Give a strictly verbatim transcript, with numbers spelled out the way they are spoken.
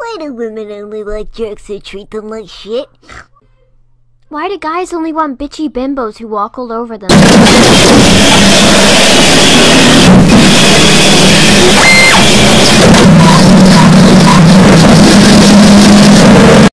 Why do women only like jerks who treat them like shit? Why do guys only want bitchy bimbos who walk all over them?